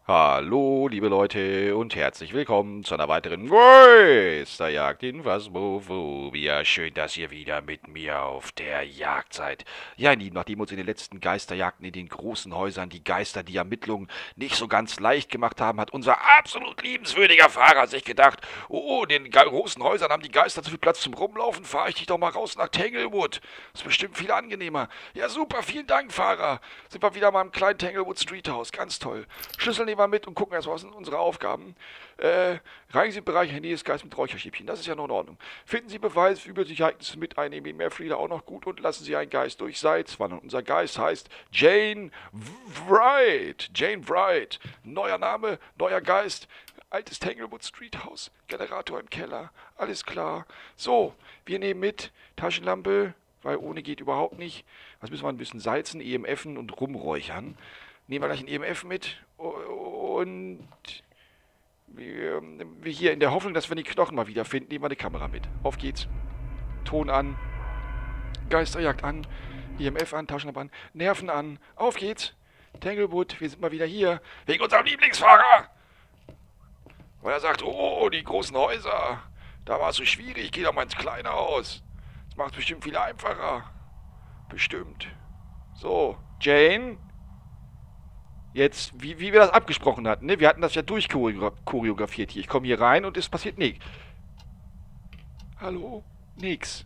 Hallo, liebe Leute und herzlich willkommen zu einer weiteren Geisterjagd in Phasmophobia. Schön, dass ihr wieder mit mir auf der Jagd seid. Ja, ihr Lieben, nachdem uns in den letzten Geisterjagden in den großen Häusern die Geister die Ermittlungen nicht so ganz leicht gemacht haben, hat unser absolut liebenswürdiger Fahrer sich gedacht, oh, in den großen Häusern haben die Geister zu viel Platz zum Rumlaufen, fahre ich dich doch mal raus nach Tanglewood. Das ist bestimmt viel angenehmer. Ja, super, vielen Dank, Fahrer. Sind wir wieder mal im kleinen Tanglewood Street House, ganz toll. Schlüssel nehmen wir mit und gucken erstmal, was sind unsere Aufgaben. Reinigen Sie den Bereich Handy des Geistes mit Räucherstäbchen, das ist ja noch in Ordnung. Finden Sie Beweise für übersichtliche Ereignisse mit einnehmen, wie Merfrieder auch noch gut und lassen Sie einen Geist durch Salz wandern. Unser Geist heißt Jane Wright. Jane Wright. Neuer Name, neuer Geist. Altes Tanglewood Street House. Generator im Keller. Alles klar. So, wir nehmen mit Taschenlampe, weil ohne geht überhaupt nicht. Was müssen wir ein bisschen salzen, EMFen und rumräuchern. Nehmen wir gleich ein EMF mit und wir hier in der Hoffnung, dass wir die Knochen mal wiederfinden, nehmen wir eine Kamera mit. Auf geht's. Ton an, Geisterjagd an, EMF an, Taschenlampe an, Nerven an. Auf geht's. Tanglewood, wir sind mal wieder hier. Wegen unserem Lieblingsfahrer. Weil er sagt, oh, die großen Häuser. Da war es so schwierig, geh doch mal ins kleine Haus. Das macht es bestimmt viel einfacher. Bestimmt. So, Jane. Jetzt, wie wir das abgesprochen hatten, ne? Wir hatten das ja durchchoreografiert hier. Ich komme hier rein und es passiert nichts. Hallo? Nix.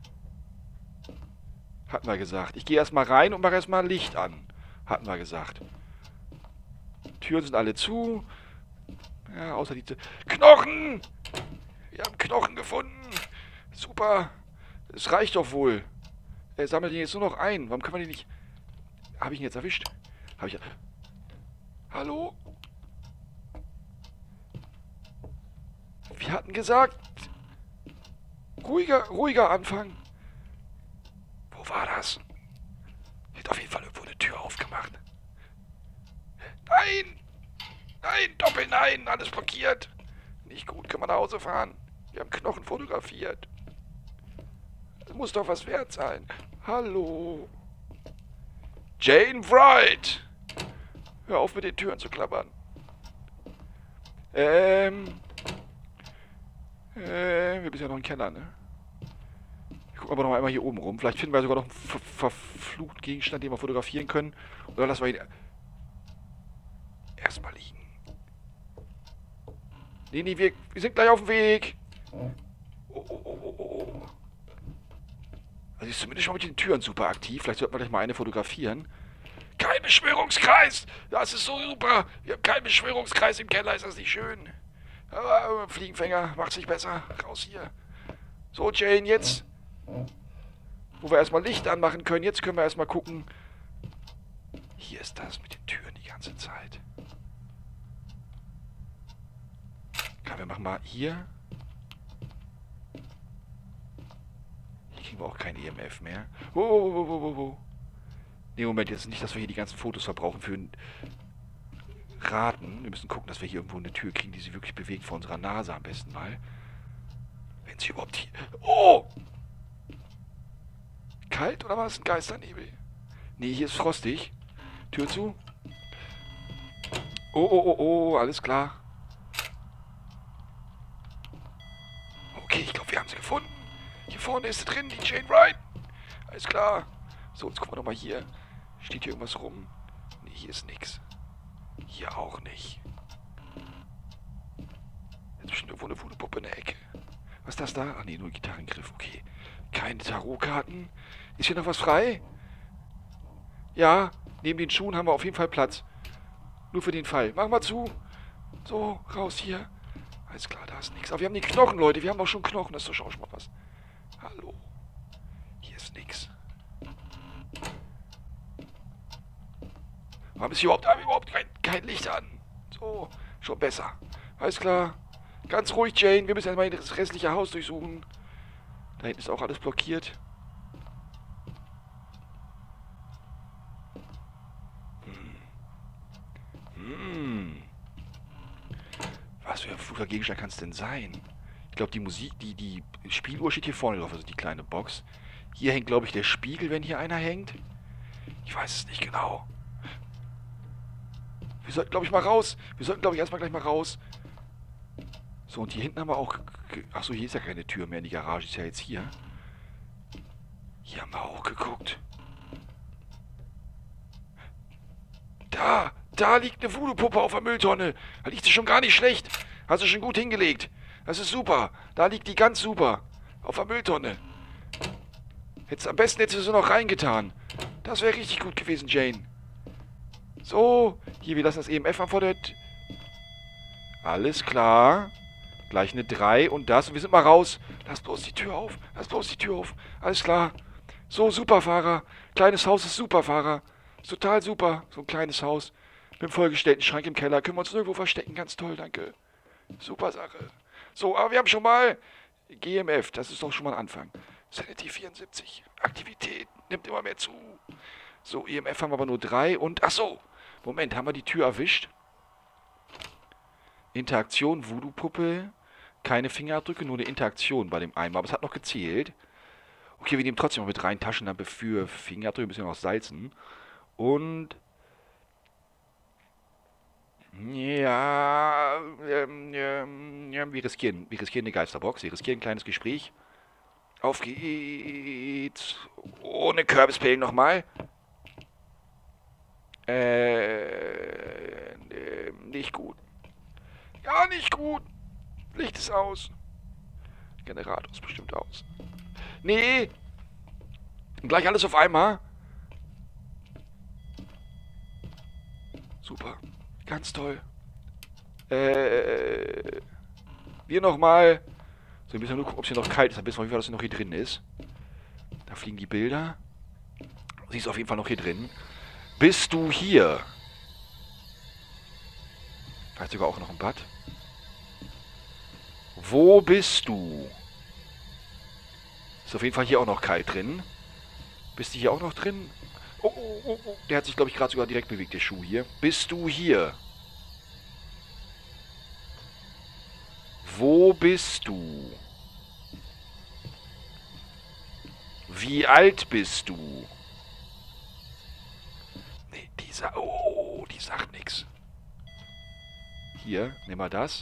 Hatten wir gesagt. Ich gehe erstmal rein und mache erstmal Licht an. Hatten wir gesagt. Türen sind alle zu. Ja, außer die... Knochen! Wir haben Knochen gefunden. Super. Es reicht doch wohl. Er sammelt ihn jetzt nur noch ein. Warum können wir den nicht... Habe ich ihn jetzt erwischt? Habe ich... Hallo? Wir hatten gesagt... Ruhiger Anfang. Wo war das? Hier hat auf jeden Fall irgendwo eine Tür aufgemacht. Nein! Nein, Doppel-Nein, alles blockiert. Nicht gut, können wir nach Hause fahren. Wir haben Knochen fotografiert. Das muss doch was wert sein. Hallo? Jane Wright! Hör auf mit den Türen zu klappern. Wir sind ja noch im Keller, ne? Ich gucke aber noch einmal hier oben rum. Vielleicht finden wir sogar noch einen verfluchten Gegenstand, den wir fotografieren können. Oder lassen wir ihn erstmal liegen. Nee, wir sind gleich auf dem Weg. Oh. Also ist zumindest schon mit den Türen super aktiv. Vielleicht sollten wir gleich mal eine fotografieren. Kein Beschwörungskreis! Das ist so super! Wir haben keinen Beschwörungskreis im Keller, ist das nicht schön? Aber Fliegenfänger macht sich besser. Raus hier. So, Jane, jetzt. Wo wir erstmal Licht anmachen können. Jetzt können wir erstmal gucken. Hier ist das mit den Türen die ganze Zeit. Ja, wir machen mal hier. Hier kriegen wir auch kein EMF mehr. Oh. Ne, Moment, jetzt nicht, dass wir hier die ganzen Fotos verbrauchen für ein Raten. Wir müssen gucken, dass wir hier irgendwo eine Tür kriegen, die sich wirklich bewegt vor unserer Nase am besten mal. Wenn sie überhaupt hier... Oh! Kalt oder was? Ein Geisternebel? Nee, hier ist frostig. Tür zu. Oh, alles klar. Okay, ich glaube, wir haben sie gefunden. Hier vorne ist sie drin, die Jane Wright. Alles klar. So, jetzt gucken wir doch mal hier. Steht hier irgendwas rum? Nee, hier ist nichts. Hier auch nicht. Jetzt bestimmt irgendwo eine Voodoo-Puppe in der Ecke. Was ist das da? Ach nee, nur ein Gitarrengriff. Okay. Keine Tarotkarten. Ist hier noch was frei? Ja, neben den Schuhen haben wir auf jeden Fall Platz. Nur für den Fall. Machen wir zu. So, raus hier. Alles klar, da ist nichts. Aber wir haben die Knochen, Leute. Wir haben doch schon Knochen. Das ist doch schon mal was. Hallo. Hier ist nichts. Warum ist hier überhaupt kein Licht an? So, schon besser. Alles klar. Ganz ruhig, Jane. Wir müssen erstmal das restliche Haus durchsuchen. Da hinten ist auch alles blockiert. Was für ein flucher Gegenstand kann es denn sein? Ich glaube, die Musik, die Spieluhr steht hier vorne drauf, also die kleine Box. Hier hängt, glaube ich, der Spiegel, wenn hier einer hängt. Ich weiß es nicht genau. Wir sollten, glaube ich, mal raus. Wir sollten, glaube ich, erstmal gleich mal raus. So, und hier hinten haben wir auch... Achso, hier ist ja keine Tür mehr in die Garage. Ist ja jetzt hier. Hier haben wir auch geguckt. Da liegt eine Voodoo-Puppe auf der Mülltonne. Da liegt sie schon gar nicht schlecht. Hast du schon gut hingelegt. Das ist super. Da liegt die ganz super. Auf der Mülltonne. Am besten hättest du sie noch reingetan. Das wäre richtig gut gewesen, Jane. So. Hier, wir lassen das EMF an vor der... Alles klar. Gleich eine 3 und das. Und wir sind mal raus. Lass bloß die Tür auf. Lass bloß die Tür auf. Alles klar. So, Superfahrer. Kleines Haus ist Superfahrer. Ist total super. So ein kleines Haus. Mit einem vollgestellten Schrank im Keller. Können wir uns irgendwo verstecken. Ganz toll, danke. Super Sache. So, aber wir haben schon mal GMF. Das ist doch schon mal ein Anfang. Sanity 74. Aktivität nimmt immer mehr zu. So, EMF haben wir aber nur 3 und... Achso. Moment, haben wir die Tür erwischt? Interaktion, Voodoo-Puppe. Keine Fingerabdrücke, nur eine Interaktion bei dem Eimer. Aber es hat noch gezählt. Okay, wir nehmen trotzdem noch mit rein Taschenlampe für Fingerabdrücke. Müssen wir noch salzen. Und... Ja, wir riskieren eine Geisterbox. Wir riskieren ein kleines Gespräch. Auf geht's. Ohne Kürbispillen nochmal. Nicht gut. Gar nicht gut. Licht ist aus. Generator ist bestimmt aus. Nee. Gleich alles auf einmal. Super. Ganz toll. Wir nochmal. So, wir müssen nur gucken, ob es hier noch kalt ist. Dann wissen wir, wie viel das noch hier drin ist. Da fliegen die Bilder. Sie ist auf jeden Fall noch hier drin. Bist du hier? Vielleicht sogar auch noch ein Bad. Wo bist du? Ist auf jeden Fall hier auch noch kalt drin. Bist du hier auch noch drin? Oh, oh, oh, oh. Der hat sich, glaube ich, gerade sogar direkt bewegt, der Schuh hier. Bist du hier? Wo bist du? Wie alt bist du? Nee, die sagt nichts. Hier, nimm mal das.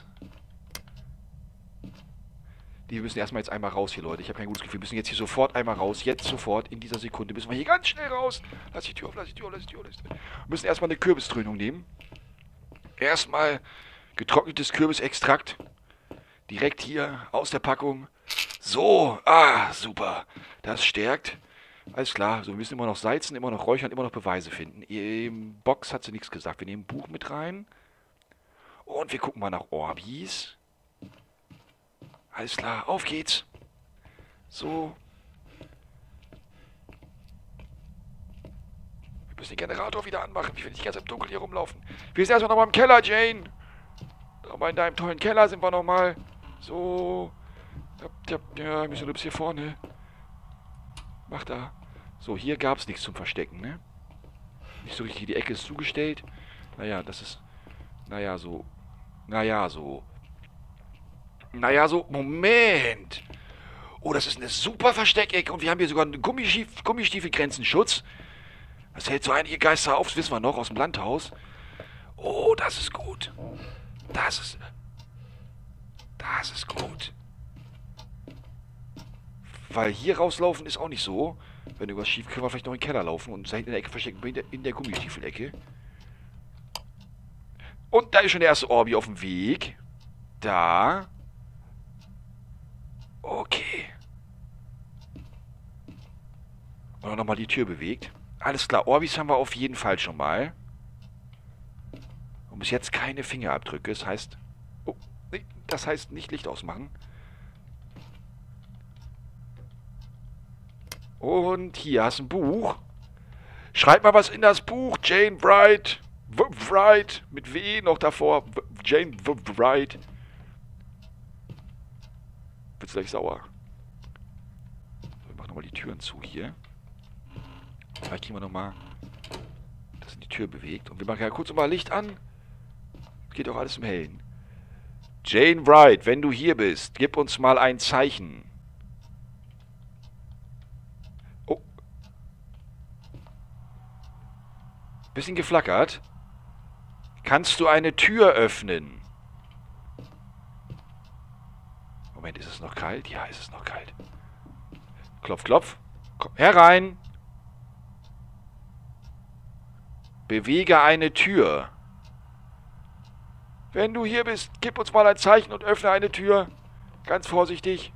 Die müssen erstmal jetzt einmal raus hier, Leute. Ich habe kein gutes Gefühl. Wir müssen jetzt hier sofort einmal raus. Jetzt sofort, in dieser Sekunde, müssen wir hier ganz schnell raus. Lass die Tür auf, lass die Tür auf, lass die Tür auf. Wir müssen erstmal eine Kürbisdröhnung nehmen. Erstmal getrocknetes Kürbisextrakt. Direkt hier aus der Packung. So, super. Das stärkt. Alles klar, so, wir müssen immer noch salzen, immer noch räuchern, immer noch Beweise finden. Im Box hat sie nichts gesagt. Wir nehmen ein Buch mit rein. Und wir gucken mal nach Orbis. Alles klar, auf geht's. So. Wir müssen den Generator wieder anmachen. Ich will nicht ganz im Dunkeln hier rumlaufen. Wir sind erstmal nochmal im Keller, Jane. Aber in deinem tollen Keller sind wir nochmal. So. Ja, wir müssen nur bis hier vorne. Mach da. So, hier gab es nichts zum Verstecken, ne? Nicht so richtig, die Ecke ist zugestellt. Naja, das ist... Naja, so... Moment! Oh, das ist eine super Versteckecke und wir haben hier sogar einen Gummistiefelgrenzenschutz. Das hält so einige Geister auf, das wissen wir noch, aus dem Landhaus. Oh, das ist gut. Das ist gut. Weil hier rauslaufen ist auch nicht so. Wenn irgendwas schief, können wir vielleicht noch in den Keller laufen und uns da hinten in der Ecke verstecken, in der Gummistiefelecke. Und da ist schon der erste Orbi auf dem Weg. Da. Okay. Und nochmal die Tür bewegt. Alles klar, Orbis haben wir auf jeden Fall schon mal. Und bis jetzt keine Fingerabdrücke. Das heißt... Oh, nee, das heißt nicht Licht ausmachen. Und hier hast du ein Buch. Schreib mal was in das Buch, Jane Bright. Bright. Mit W noch davor. Jane Bright. Wird's gleich sauer. So, wir machen nochmal die Türen zu hier. Vielleicht kriegen wir nochmal, dass sich die Tür bewegt. Und wir machen ja kurz nochmal Licht an. Geht auch alles im Hellen. Jane Bright, wenn du hier bist, gib uns mal ein Zeichen. Oh. Bisschen geflackert. Kannst du eine Tür öffnen? Moment, ist es noch kalt? Ja, ist es noch kalt. Klopf, klopf. Komm herein. Bewege eine Tür. Wenn du hier bist, gib uns mal ein Zeichen und öffne eine Tür. Ganz vorsichtig.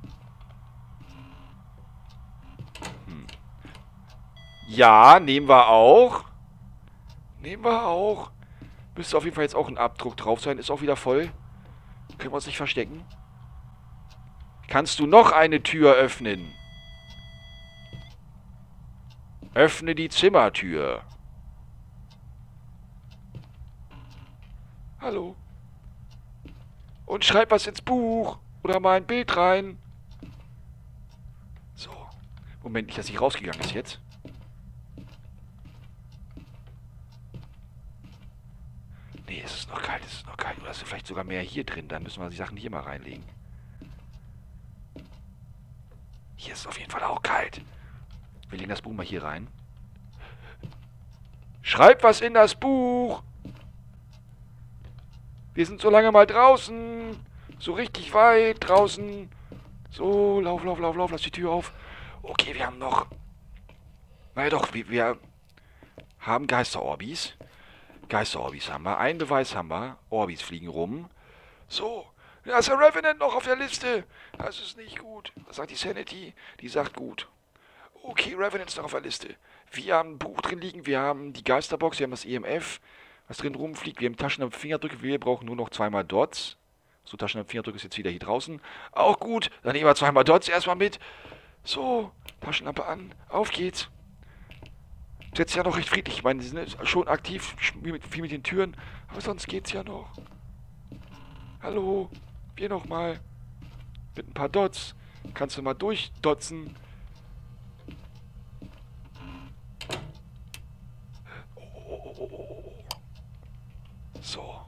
Ja, nehmen wir auch. Nehmen wir auch. Müsste auf jeden Fall jetzt auch ein Abdruck drauf sein. Ist auch wieder voll. Können wir uns nicht verstecken. Kannst du noch eine Tür öffnen? Öffne die Zimmertür. Hallo. Und schreib was ins Buch. Oder mal ein Bild rein. So. Moment, nicht, dass sie rausgegangen ist jetzt. Nee, es ist noch kalt, es ist noch kalt. Oder ist vielleicht sogar mehr hier drin. Dann müssen wir die Sachen hier mal reinlegen. Hier ist es auf jeden Fall auch kalt. Wir legen das Buch mal hier rein. Schreib was in das Buch. Wir sind so lange mal draußen. So richtig weit draußen. So, lauf, lauf, lauf, lauf. Lass die Tür auf. Okay, wir haben noch... Naja doch, wir haben Geister-Orbis. Geister-Orbis haben wir. Einen Beweis haben wir. Orbis fliegen rum. So, da ist der Revenant noch auf der Liste. Das ist nicht gut. Was sagt die Sanity? Die sagt gut. Okay, Revenant ist noch auf der Liste. Wir haben ein Buch drin liegen. Wir haben die Geisterbox. Wir haben das EMF, was drin rumfliegt. Wir haben Taschenlampen-Fingerdrücke. Wir brauchen nur noch 2-mal Dots. So, Taschenlampen-Fingerdrücke ist jetzt wieder hier draußen. Auch gut. Dann nehmen wir 2-mal Dots erstmal mit. So, Taschenlampe an. Auf geht's. Jetzt ja noch recht friedlich. Ich meine, sie sind schon aktiv, viel mit den Türen. Aber sonst geht's ja noch. Hallo. Wir nochmal. Mit ein paar Dots. Kannst du mal durchdotzen. So.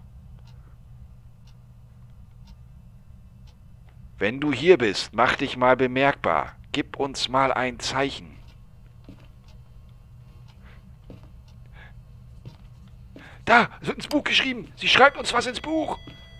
Wenn du hier bist, mach dich mal bemerkbar. Gib uns mal ein Zeichen. Da, es wird ins Buch geschrieben. Sie schreibt uns was ins Buch.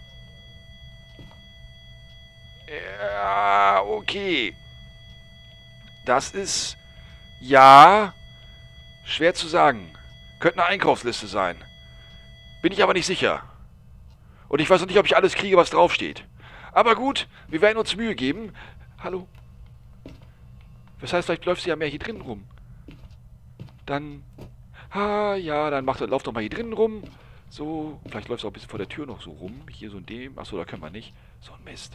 Ja, okay. Das ist... Ja... Schwer zu sagen. Könnte eine Einkaufsliste sein. Bin ich aber nicht sicher. Und ich weiß noch nicht, ob ich alles kriege, was draufsteht. Aber gut, wir werden uns Mühe geben. Hallo? Das heißt, vielleicht läuft sie ja mehr hier drin rum. Dann... Ah, ja, dann lauf doch mal hier drinnen rum. So, vielleicht läuft es auch ein bisschen vor der Tür noch so rum. Hier so in dem. Achso, da können wir nicht. So ein Mist.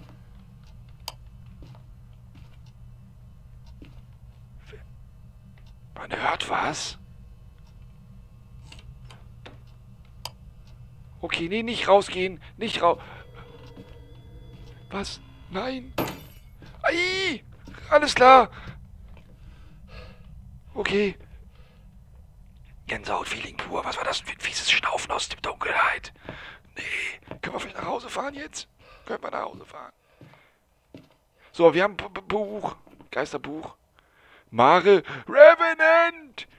Man hört was. Okay, nee, nicht rausgehen. Nicht raus. Was? Nein. Ai! Alles klar. Okay. Gänsehaut-Feeling pur. Was war das für ein fieses Schnaufen aus der Dunkelheit? Nee. Können wir vielleicht nach Hause fahren jetzt? Können wir nach Hause fahren? So, wir haben Buch. Geisterbuch. Mare. Revenant!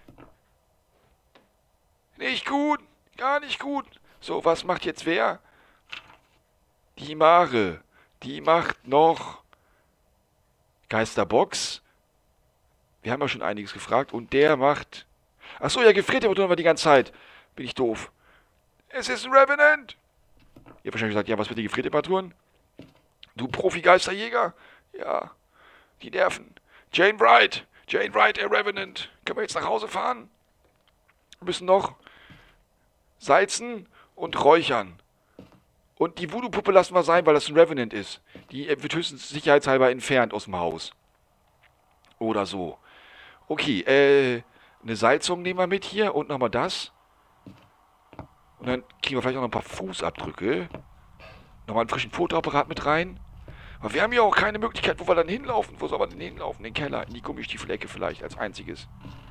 Nicht gut. Gar nicht gut. So, was macht jetzt wer? Die Mare. Die macht noch Geisterbox. Wir haben ja schon einiges gefragt. Und der macht... Achso, ja, gefrierte Temperaturen war die ganze Zeit. Bin ich doof. Es ist ein Revenant. Ihr habt wahrscheinlich gesagt, ja, was mit den gefrierte Temperaturen? Du Profi-Geisterjäger? Ja, die nerven. Jane Wright. Jane Wright, der Revenant. Können wir jetzt nach Hause fahren? Wir müssen noch salzen und räuchern. Und die Voodoo-Puppe lassen wir sein, weil das ein Revenant ist. Die wird höchstens sicherheitshalber entfernt aus dem Haus. Oder so. Okay, eine Salzung nehmen wir mit hier und nochmal das. Und dann kriegen wir vielleicht auch noch ein paar Fußabdrücke. Nochmal einen frischen Fotoapparat mit rein. Aber wir haben ja auch keine Möglichkeit, wo wir dann hinlaufen. Wo soll man denn hinlaufen? In den Keller, in die Gummistiefelecke vielleicht als einziges.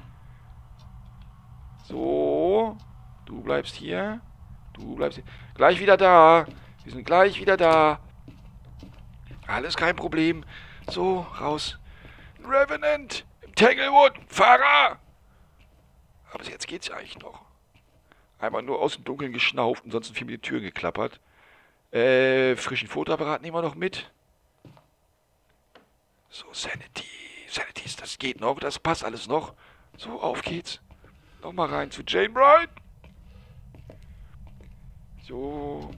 So. Du bleibst hier. Du bleibst hier. Gleich wieder da. Wir sind gleich wieder da. Alles kein Problem. So, raus. Revenant! Im Tanglewood! Fahrer! Aber jetzt geht's ja eigentlich noch. Einmal nur aus dem Dunkeln geschnauft und sonst viel mit den Türen geklappert. Frischen Fotoapparat nehmen wir noch mit. So, Sanity. Sanity, das geht noch. Das passt alles noch. So, auf geht's. Nochmal rein zu Jane Bright. So.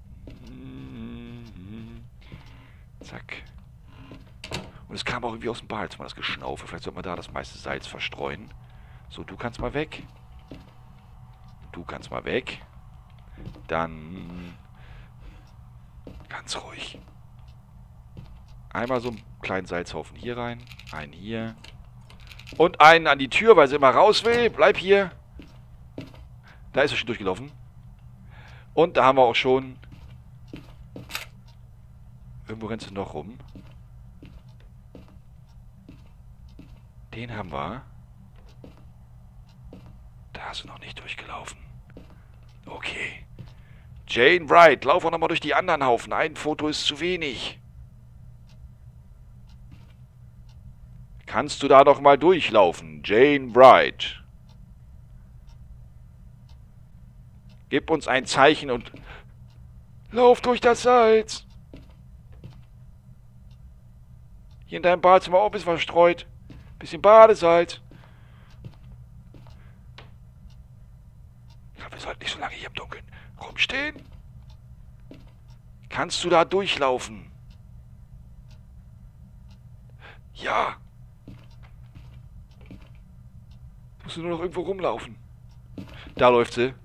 Zack. Und es kam auch irgendwie aus dem Bad, mal das Geschnaufe. Vielleicht sollte man da das meiste Salz verstreuen. So, du kannst mal weg. Du kannst mal weg. Dann ganz ruhig. Einmal so einen kleinen Salzhaufen hier rein. Einen hier. Und einen an die Tür, weil sie immer raus will. Bleib hier. Da ist sie schon durchgelaufen. Und da haben wir auch schon... Irgendwo rennt sie noch rum. Den haben wir. Da ist sie noch nicht durchgelaufen. Okay. Jane Bright, lauf auch nochmal durch die anderen Haufen. Ein Foto ist zu wenig. Kannst du da doch mal durchlaufen, Jane Bright? Gib uns ein Zeichen und... Lauf durch das Salz! Hier in deinem Badezimmer auch ein bisschen verstreut. Bisschen Badesalz. Ich glaube, wir sollten nicht so lange hier im Dunkeln rumstehen. Kannst du da durchlaufen? Ja. Musst du nur noch irgendwo rumlaufen. Da läuft sie.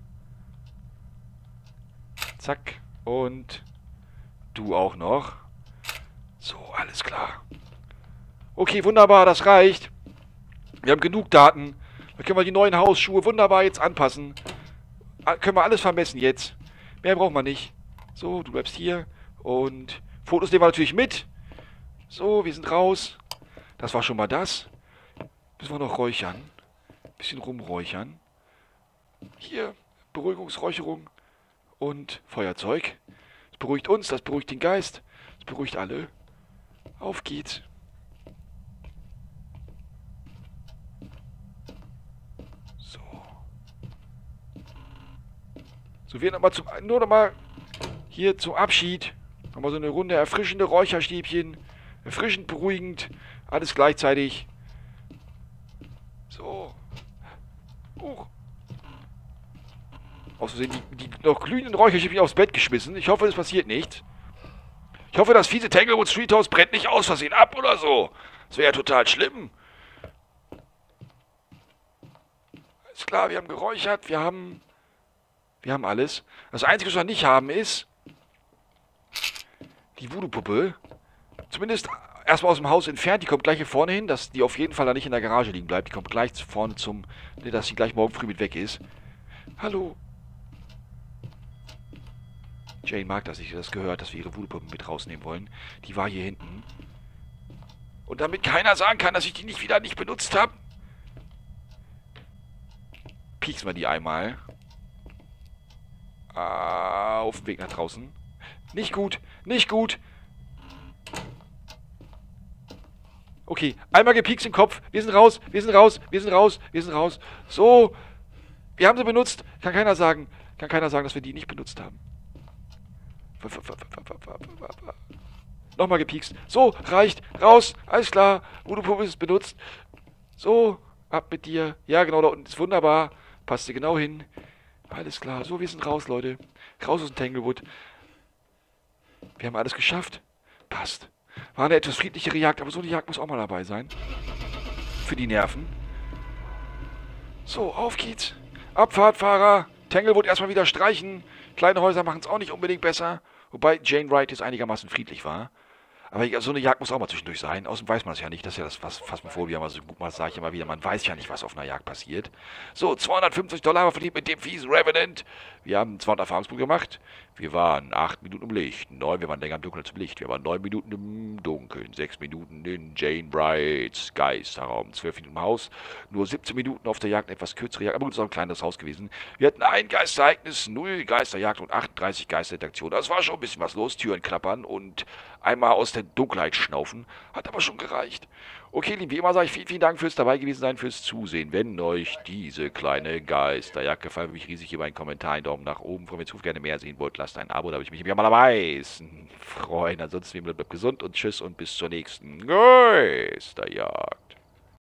Zack. Und du auch noch. So, alles klar. Okay, wunderbar, das reicht. Wir haben genug Daten. Dann können wir die neuen Hausschuhe wunderbar jetzt anpassen. Können wir alles vermessen jetzt. Mehr braucht man nicht. So, du bleibst hier. Und Fotos nehmen wir natürlich mit. So, wir sind raus. Das war schon mal das. Müssen wir noch räuchern. Bisschen rumräuchern. Hier, Beruhigungsräucherung und Feuerzeug. Das beruhigt uns, das beruhigt den Geist. Das beruhigt alle. Auf geht's. So. So, wir nur noch mal hier zum Abschied. Nochmal so eine Runde erfrischende Räucherstäbchen. Erfrischend, beruhigend. Alles gleichzeitig. So. Aus Versehen die noch glühenden Räucherstäbchen aufs Bett geschmissen. Ich hoffe, das passiert nicht. Ich hoffe, das fiese Tanglewood Street House brennt nicht aus Versehen ab oder so. Das wäre ja total schlimm. Alles klar, wir haben geräuchert, wir haben alles. Das Einzige, was wir nicht haben, ist die Voodoo-Puppe. Zumindest erstmal aus dem Haus entfernt. Die kommt gleich hier vorne hin, dass die auf jeden Fall da nicht in der Garage liegen bleibt. Die kommt gleich vorne dass sie gleich morgen früh mit weg ist. Hallo. Jane mag das, ich habe das gehört, dass wir ihre Voodoo-Puppen mit rausnehmen wollen. Die war hier hinten. Und damit keiner sagen kann, dass ich die nicht benutzt habe, pieksen wir die einmal. Auf dem Weg nach draußen. Nicht gut, nicht gut. Okay, einmal gepiekst im Kopf. Wir sind raus, wir sind raus, wir sind raus, wir sind raus. So, wir haben sie benutzt. Kann keiner sagen, dass wir die nicht benutzt haben. Nochmal gepiekst. So, reicht. Raus. Alles klar. Voodoo-Puppe ist benutzt. So, ab mit dir. Ja, genau, da unten ist wunderbar. Passt dir genau hin. Alles klar. So, wir sind raus, Leute. Raus aus dem Tanglewood. Wir haben alles geschafft. Passt. War eine etwas friedlichere Jagd, aber so eine Jagd muss auch mal dabei sein. Für die Nerven. So, auf geht's. Abfahrtfahrer. Tanglewood erstmal wieder streichen. Kleine Häuser machen es auch nicht unbedingt besser. Wobei Jane Bright jetzt einigermaßen friedlich war. Aber so eine Jagd muss auch mal zwischendurch sein. Außerdem weiß man es ja nicht. Das ist ja das, was Phasmophobia mal so gut macht, sage ich immer wieder. Man weiß ja nicht, was auf einer Jagd passiert. So, $250 haben wir verdient mit dem fiesen Revenant. Wir haben 200 Erfahrungspunkte gemacht. Wir waren 8 Minuten im Licht. Wir waren länger im Dunkeln als im Licht. Wir waren 9 Minuten im Dunkeln. 6 Minuten in Jane Brights Geisterraum. 12 Minuten im Haus. Nur 17 Minuten auf der Jagd. Etwas kürzere Jagd. Aber gut, es ist auch ein kleineres Haus gewesen. Wir hatten ein Geisterereignis, 0 Geisterjagd und 38 Geisterdetektionen. Das war schon ein bisschen was los. Türen klappern und einmal aus der Dunkelheit schnaufen. Hat aber schon gereicht. Okay, lieben, wie immer sage ich vielen, vielen Dank fürs dabei gewesen sein, fürs Zusehen. Wenn euch diese kleine Geisterjagd gefallen, würde mich riesig über einen Kommentar, einen Daumen nach oben von mir zu gerne mehr sehen wollt. Lasst ein Abo, da würde ich mich am allermeisten freuen. Ansonsten bleibt gesund und tschüss und bis zur nächsten Geisterjagd.